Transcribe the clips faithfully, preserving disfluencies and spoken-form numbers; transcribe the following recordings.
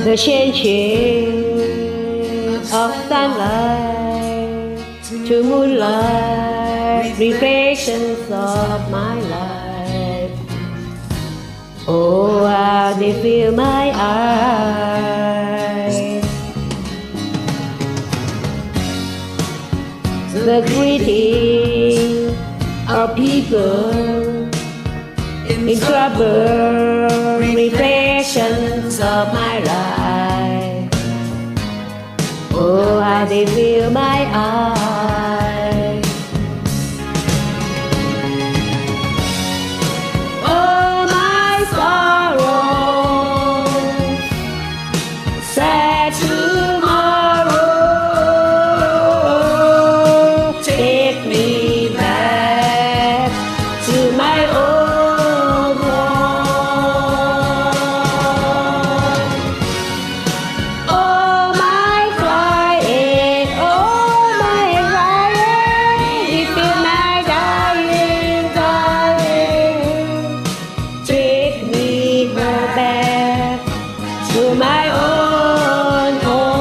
The changing of sunlight to moonlight, reflections of my life. Oh, how they fill my eyes. The greeting of people in trouble, reflections of my life. Oh, how they fill my eyes. Oh, my sorrow, sad tomorrow, take me back to my old home. Oh, my crying, oh, my crying, you feel my dying, dying. Take me back to my own home.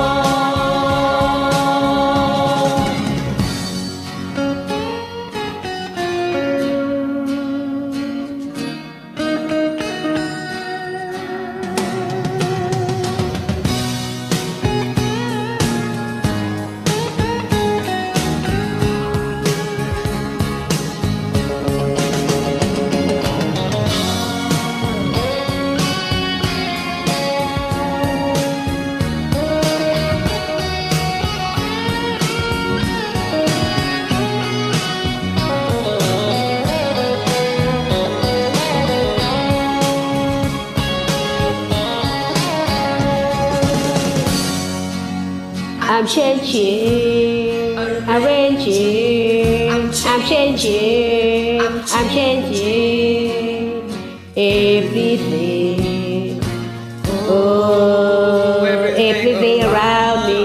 I'm changing, arranging, I'm changing, I'm changing everything, oh, everything around me.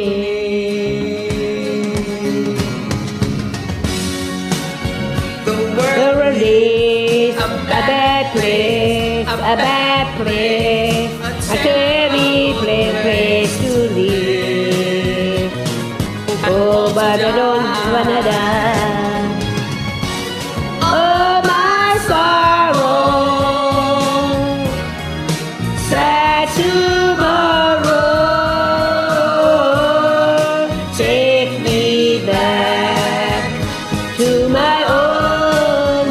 The world is a bad place, a bad place, a terrible place to live. Oh, but I don't wanna die. Oh, my sorrow, sad tomorrow, take me back to my own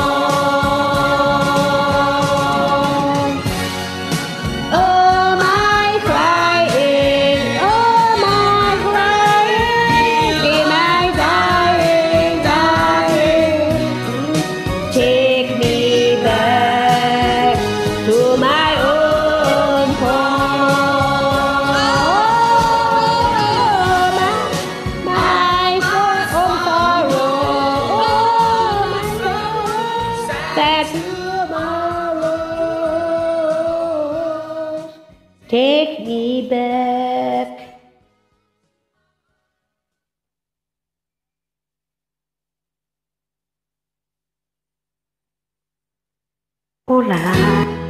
home. Oh, my crying, oh, my crying, feel my dying, dying. Take me back to my own home. Oh, my, my own sorrow, oh, my sorrow, sad tomorrow. Take me back. Oh la la.